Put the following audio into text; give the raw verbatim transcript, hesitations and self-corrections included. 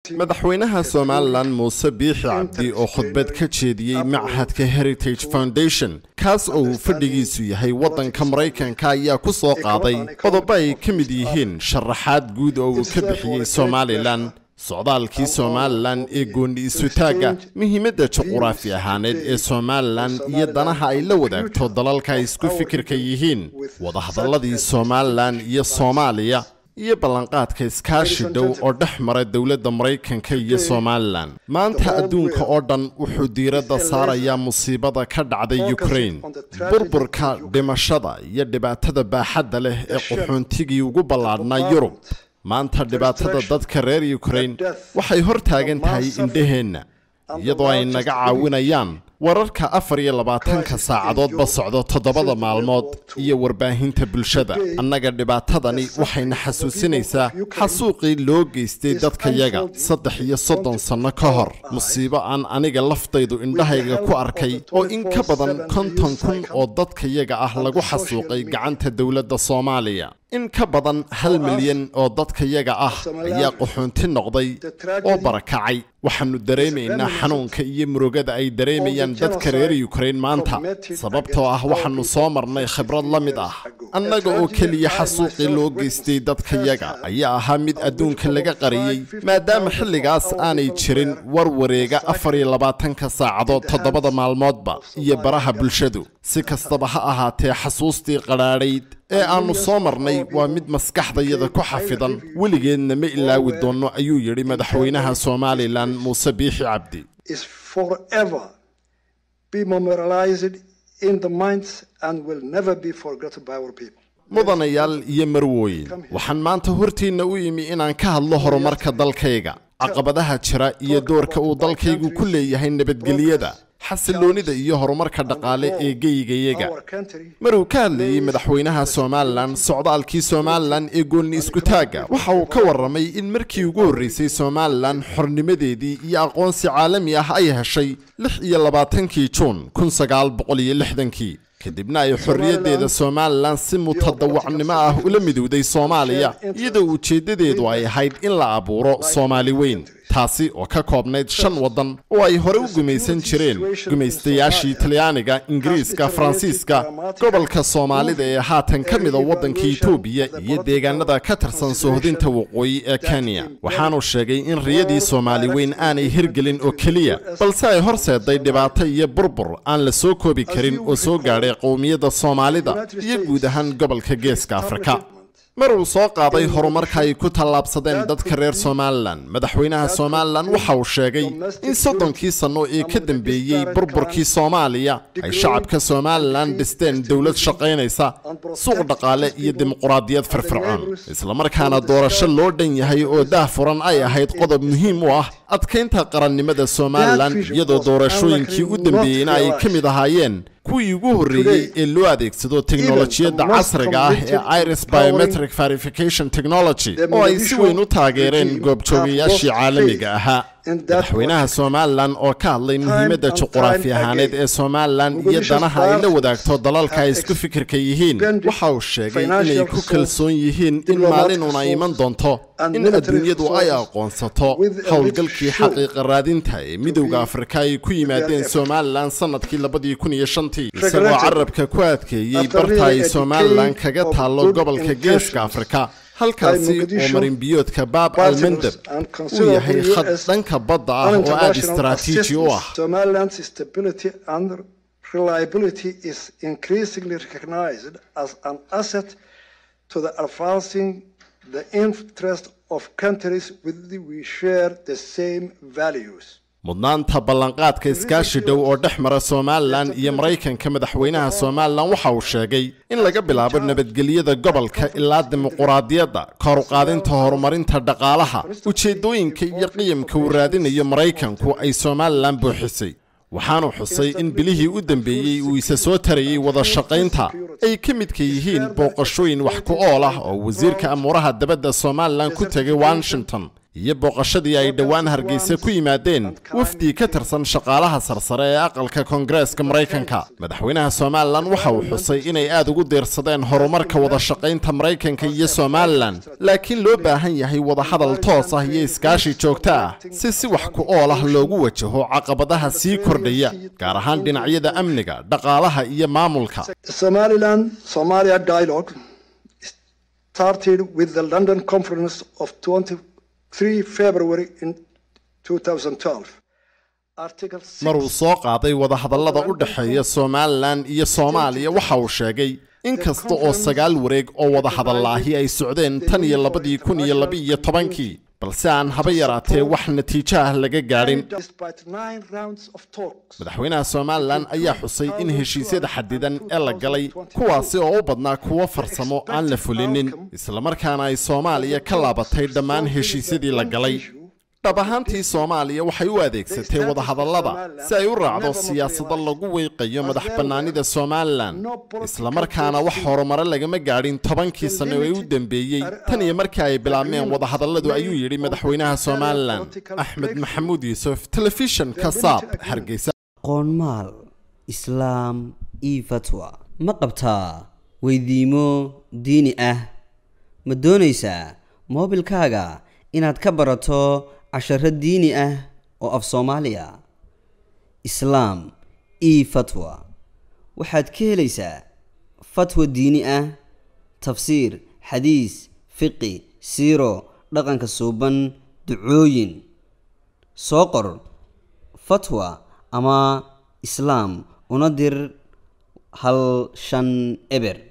madaxweynaha Somaliland Muuse Biixi Cabdi oo khudbad ka jeediyay Machadka Heritage Foundation kaas oo fadhigiisu yahay wadanka Mareykanka ayaa ku soo qaaday qodobo ay ka mid yihiin sharaxaad guud oo uu ka bixiyay Somaliland socdaalkii Somaliland ee gooni isu taaga muhiimadda juqraafi ahaaneed ee Somaliland iyo danaha ay la wadaagto dalalka isku fikirka yihiin wada hadalladii Somaliland iyo Soomaaliya iyo ballanqaadka iskaashi dhow oo dhex mara dawladda Mareykanka iyo Somaliland maanta adduunka oo dhan wuxuu diiradda saarayaa musiibada ka dhacday Ukraine burburka dhimashada iyo dhibaatada baaxadda leh ee qaxoontigii ugu ballaadhnaa Yurub maanta dhibaatada dadka reer Ukraine waxay hor taagan tahay indhaheenna iyadoo ay naga caawinayaan wararka afar iyo labaatanka saacadood ba socdo toddobada maalmood iyo warbaahinta bulshada annaga dhibaatadani waxayna xasuusinaysaa xasuuqii loo geystay dadka yaga saddex iyo soddon sano ka hor musiibo aan aniga laftaydu indhahayga ku arkay oo in ka badan konton kun oo dadka yaga ah lagu xasuuqay gacanta dawladda Soomaaliya in ka badan hal milyan oo dadka yaga ah ayaa qaxoonti noqday oo barakacay waxaanu dareemaynaa xanuunka iyo murugada ay dareemayaan dadka reer Ukraine maanta sababtoo ah waxaanu soo marnay khibrad la mid ah annaga oo kaliya xasuuqi loo geystay dadka yaga ayaa ahaa mid adduunka laga qariyay maadaama xilligaas aanay jirin war wareega afar iyo labaatanka saacadood toddobada maalmoodba iyo baraha bulshadu si kastaba ha ahaatee xasuustii qaraadhayd ee aanu soo marnay waa mid maskaxdayada ku xafidan weligeedna ma ilaawi doono ayuu yiri madaxweynaha Somaliland Muuse Biixi Cabdi is forever be memorialized in the minds and will never be forgotten by our people mudanayaal iyo marwooyin waxaan maanta hortiina u yimi inaan ka hadlo horumarka dalkayga caqabadaha jira iyo doorka uu dalkaygu ku leeyahay nabadgelyada xasiloonida iyo horumarka dhaqaale ee geeyigayaga maruu ka hadlayay madaxweynaha Somaliland socdaalkii Somaliland ee gooni isku taaga waxa uu ka waramay in markii ugu horeysay Somaliland xornimadeedii iyo aqoonsi caalami ah ay heshay lix iyo labaatankii Juun kun sagaal boqol iyo lixdankii kadibna ay xorriyadeeda Somaliland si mutadawacnimo ah ula midowday Soomaaliya iyadoo ujeedadeedu ay ahayd in la abuuro Soomaali weyn taasi oo ka koobnayd shan wadan oo ay hore u gumaysan jireen gumaystayaashii Talyaaniga Ingiriiska Faransiiska gobolka Soomaalida ee haatan ka mid ah wadanka Itoobiya iyo deegaanada ka tirsan soohdinta waqooyi ee Kenya waxaanu sheegay in riyadii Soomaali weyn aanay hirgelin oo kaliya balse ay horseeday dhibaato iyo burbur aan la soo koobi karin oo soo gaadhay qowmiyadda Soomaalida iyo guud ahaan gobolka Geeska Afrika maruu soo qaaday horumarka ay ku tallaabsadeen dadka reer Somaliland madaxweynaha Somaliland waxa uu sheegay in soddonkii sano ee ka dambeeyay burburkii Soomaaliya ay shacabka Somaliland dhisteen dawlad shaqaynaysa suuq dhaqaale iyo dimuqraadiyad firfircoon isla markaana doorasho loo dhan yahay oo daahfuran ay ahayd qodob muhiim u ah adkeynta qarannimada Somaliland iyadoo doorashooyinkii u dambeeyayna ay ka mid ahaayeen kuwii ugu horeeyay ee loo adeegsado teknolojiyadda casriga ah ee iris biometric verification technology oo ay si weyn u taageereen goobjoogayaashii caalamiga ahaa madaxweynaha Somaliland oo ka hadlay muhiimadda juqraafi ahaaneed ee Somaliland iyo danaha ay la wadaagto dalalka ay isku fikirka yihiin waxa uu sheegay inay ku kalsoon yihiin in maalin una iman doonto in adduunyadu ay aqoonsato howlgalkii xaqiiqa raadinta ee midowga Afrika ay ku yimaadeen Somaliland sanadkii labadii kun iyo shantii isagoo carabka ku adkeeyay barta ay Somaliland kaga taalo gobolka Geeska Afrika halkaasi oo marin biyoodka Bab al-Mandab uu yahay khad dhanka badda ah oo aad istiraatiiji u ah Somaliland's stability and reliability is increasingly recognized as an asset to the advancing the interest of countries with which we share the same values mudnaanta ballanqaadka iskaashi dhow oo dhex mara Somaliland iyo Mareykanka madaxweynaha Somaliland waxa uu sheegay in laga bilaabo nabadgelyada gobolka ilaa dimuqraadiyadda kor u qaadinta horumarinta dhaqaalaha ujeedooyinka iyo qiyamka uu raadinayo Mareykanku ay Somaliland buuxisay waxaanu xusay in bilihii u dambeeyay uu isa soo tarayay wada shaqaynta ay ka mid ka yihiin booqashooyin wax ku ool ah oo wasiirka amuraha dabadda Somaliland ku tagay Washington iyo booqashadii ay dhowaan Hargeysa ku yimaadeen wafdi ka tirsan shaqaalaha sarsare ee aqalka Koongareeska Mareykanka. Madaxweynaha Somaliland waxa uu xusay inay aad ugu deersadeen horumarka wada shaqaynta Mareykanka iyo Somaliland, laakiin loo baahan yahay wada hadal toos ah iyo iskaashi joogto ah si si wax ku ool ah loogu wajaho caqabadaha sii kordhaya, gaar ahaan dhinacyada amniga, dhaqaalaha iyo maamulka. Somaliland Somalia dialogue started with the London Conference of twenty-third February in two thousand twelve. maruu soo qaaday wada hadallada u dhaxeeya Somaliland iyo Soomaaliya waxa uu sheegay in kasta oo sagaal wareeg oo wada hadallaahi ay socdeen tan iyo labadii kun iyo laba iyo tobankii, balse aan haba yaraatee wax natiijo ah laga gaadhin. Madaxweynaha Somaliland ayaa xusay in heshiisyada xadidan ee la galay kuwaasi oo u badnaa kuwa farsamo aan la fulinin, isla markaana ay Soomaaliya ka laabatay dhammaan heshiisyadii la galay. dhab ahaantii Soomaaliya waxay u adeegsatay wada hadallada si ay u raacdo siyaasadda lagu weeqayo madax bannaanida Somaliland, isla markaana wax horumar lagama gaadhin tobankii sano ee u dambeeyay tan iyo markii ay bilaabmeen wada hadalladu, ayuu yiri madaxweynaha Somaliland. Axmed Maxamuud Yuusuf, Television Kasaab, Hargeysa. qoonmaal islaam iyo fatwa ma qabtaa weydiimo diini ah? ma doonaysaa moobilkaaga inaad ka barato casharo diini ah oo af Soomaaliya? Islam iyo fatwa waxaad ka helaysaa fatwa diini ah, tafsiir, xadiis, fiqi, siiro, dhaqanka suuban, ducooyin. soo qor fatwa ama Islam una dir hal shan eber.